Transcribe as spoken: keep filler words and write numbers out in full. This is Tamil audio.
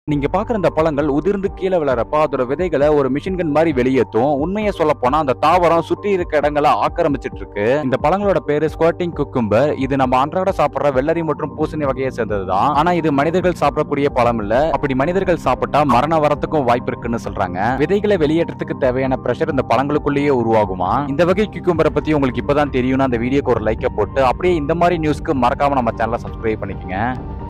நீங்க பாக்குற இந்த பழங்கள் உதிர்ந்து கீழே விழறப்ப அதோட விதைகளை ஒரு மிஷின் கன் மாதிரி வெளியேற்றும். உண்மையை சொல்ல போனா அந்த தாவரம் சுற்றி இருக்க இடங்களை ஆக்கிரமிச்சிட்டு இருக்கு. இந்த பழங்களோட பேரு ஸ்குவாட்டிங் குக்கும்பர். இது நம்ம அன்றாட சாப்பிடுற வெள்ளரி மற்றும் பூசணி வகையை சேர்ந்ததுதான். ஆனா இது மனிதர்கள் சாப்பிடக்கூடிய பழம் இல்ல. அப்படி மனிதர்கள் சாப்பிட்டா மரண வரத்துக்கும் வாய்ப்பு இருக்குன்னு சொல்றாங்க. விதைகளை வெளியேற்றத்துக்கு தேவையான பிரஷர் இந்த பழங்களுக்குள்ளேயே உருவாகுமா? இந்த வகை குக்கும்பரை பத்தி உங்களுக்கு இப்பதான் தெரியும்னா அந்த வீடியோக்கு ஒரு லைக்கை போட்டு அப்படியே இந்த மாதிரி நியூஸ்க்கு மறக்காம நம்ம சேனலை சப்ஸ்கிரைப் பண்ணிக்கங்க.